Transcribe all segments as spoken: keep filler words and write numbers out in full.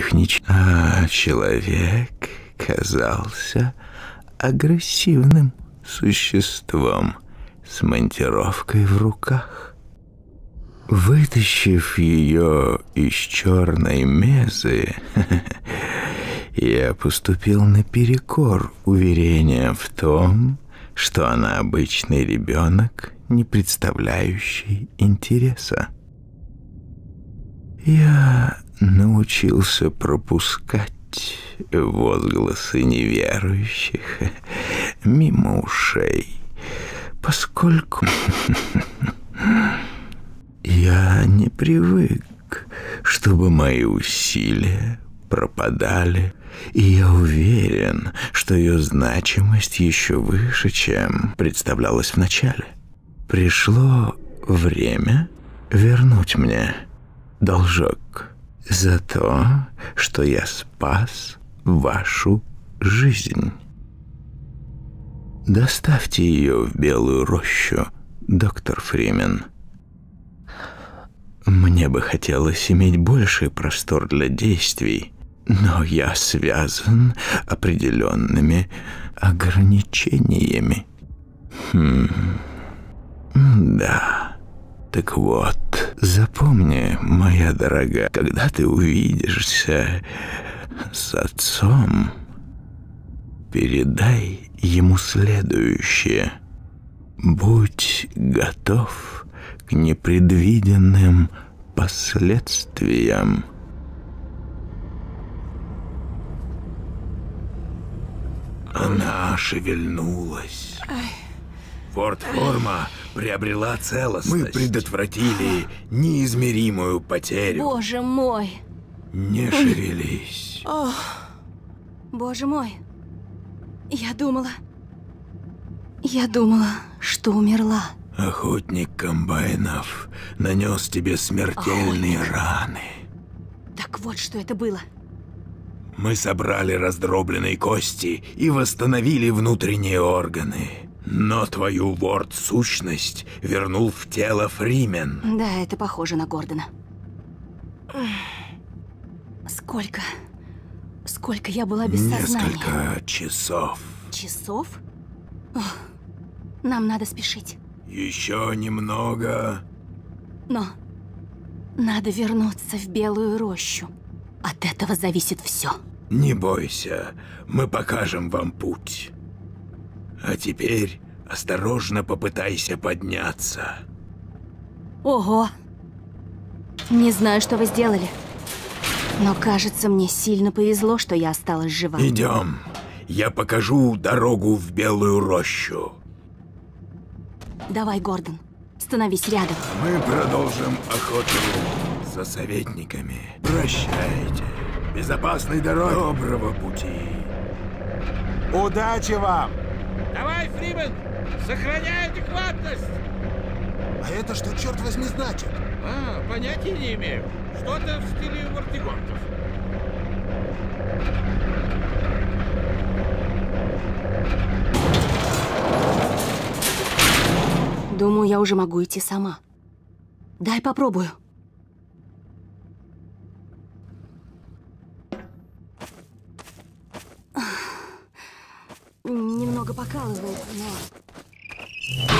технич... А человек казался агрессивным существом с монтировкой в руках. Вытащив ее из черной мезы, я поступил наперекор уверениям в том, что она обычный ребенок, не представляющий интереса. Я научился пропускать возгласы неверующих мимо ушей, поскольку я не привык, чтобы мои усилия пропадали, и я уверен, что ее значимость еще выше, чем представлялось вначале. Пришло время вернуть мне должок за то, что я спас вашу жизнь. Доставьте ее в Белую рощу, доктор Фримен. Мне бы хотелось иметь больший простор для действий, но я связан определенными ограничениями. Хм. Да. Так вот, запомни, моя дорогая, когда ты увидишься с отцом, передай ему следующее. Будь готов к непредвиденным последствиям. Она шевельнулась. Форт-форма приобрела целостность. Мы предотвратили неизмеримую потерю. Боже мой! Не шевелись. Ох, боже мой. Я думала... Я думала, что умерла. Охотник комбайнов нанес тебе смертельные Охотник. раны. Так вот, что это было. Мы собрали раздробленные кости и восстановили внутренние органы. Но твою ворд-сущность вернул в тело Фримен. Да, это похоже на Гордона. Сколько... Сколько я была без сознания? Несколько часов. Часов? Ох, нам надо спешить. Еще немного. Но надо вернуться в Белую рощу. От этого зависит все. Не бойся, мы покажем вам путь. А теперь осторожно попытайся подняться. Ого! Не знаю, что вы сделали, но кажется, мне сильно повезло, что я осталась жива. Идем. Я покажу дорогу в Белую рощу. Давай, Гордон, становись рядом. Мы продолжим охоту за советниками. Прощайте. Безопасной дороги. Доброго пути. Удачи вам! Давай, Фримен! Сохраняй адекватность! А это что, черт возьми, значит? А, понятия не имею. Что-то в стиле вортигонтов. Думаю, я уже могу идти сама. Дай попробую. Немного покалывает, но...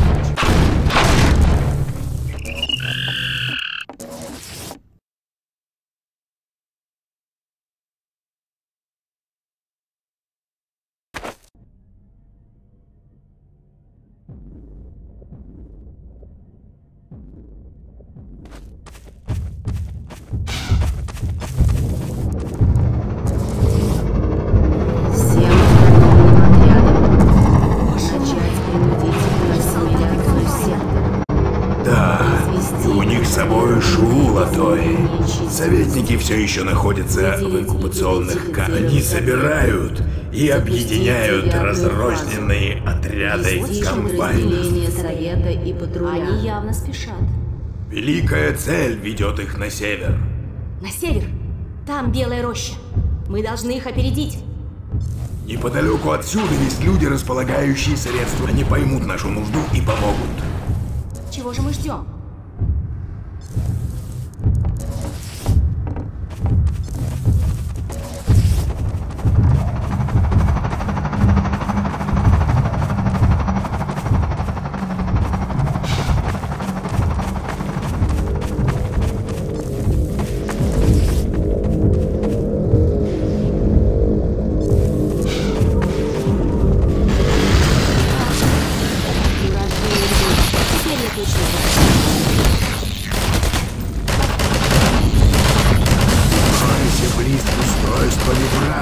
Советники все еще находятся в инкубационных камерах. Они собирают и объединяют разрозненные отряды комбайнов. Совета и патруля. Они явно спешат. Великая цель ведет их на север. На север? Там Белая роща. Мы должны их опередить. Неподалеку отсюда есть люди, располагающие средства. Они поймут нашу нужду и помогут. Чего же мы ждем?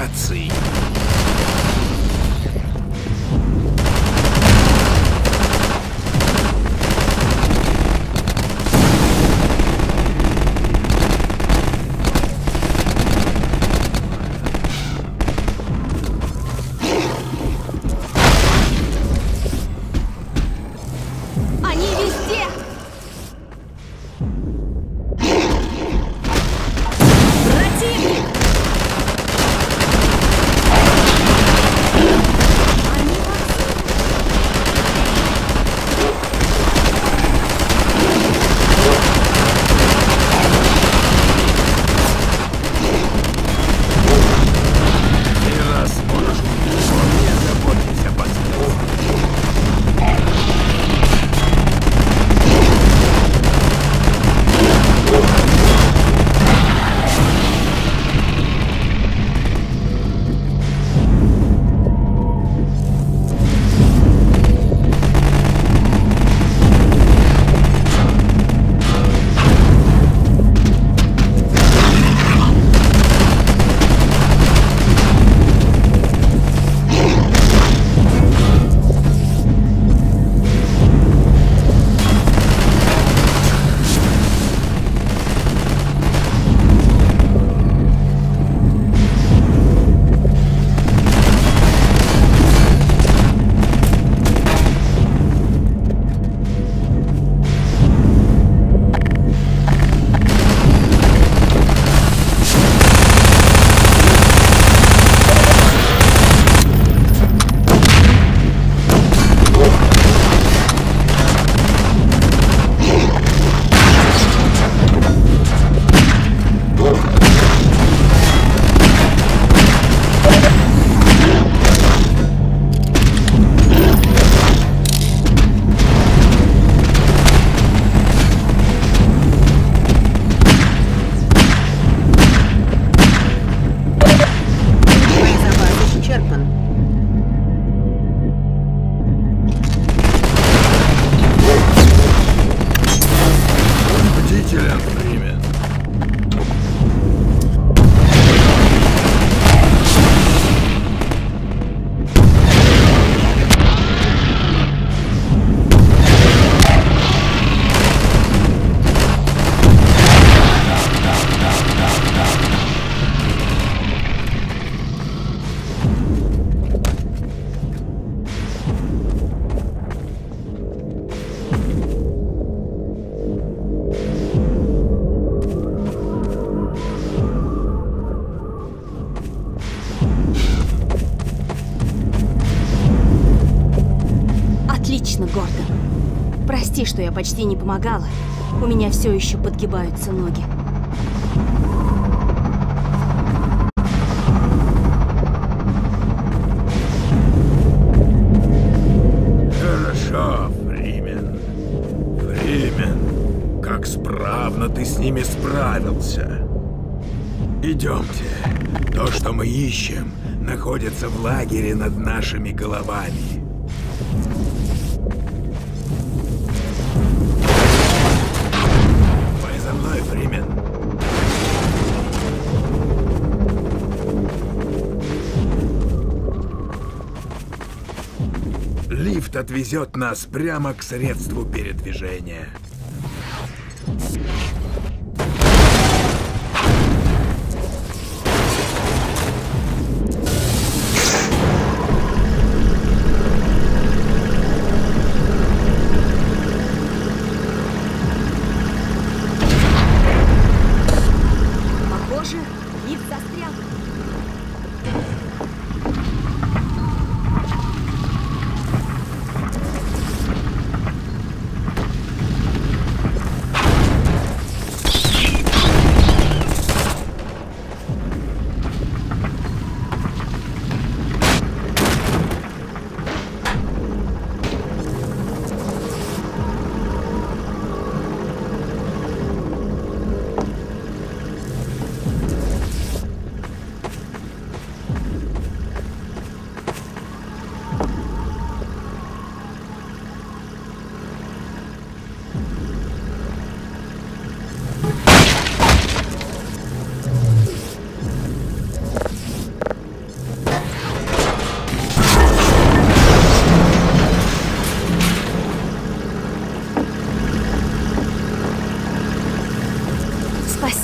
провокаций. Они везде! Противник! Они Ты раз можешь, не заботься о последствиях. Боезапас исчерпан. Бдителен, Фримен. Отлично, Гордон. Прости, что я почти не помогала. У меня все еще подгибаются ноги. Хорошо, Фримен. Фримен, как справно ты с ними справился. Идемте. То, что мы ищем, находится в лагере над нашими головами. Пой за мной, Фримен. Лифт отвезет нас прямо к средству передвижения. Похоже, лифт застрял.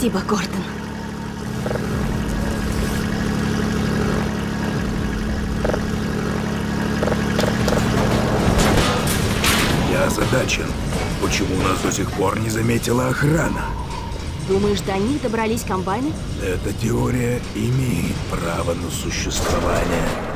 Спасибо, Гордон. Я озадачен. Почему нас до сих пор не заметила охрана? Думаешь, до них добрались комбайны? Эта теория имеет право на существование.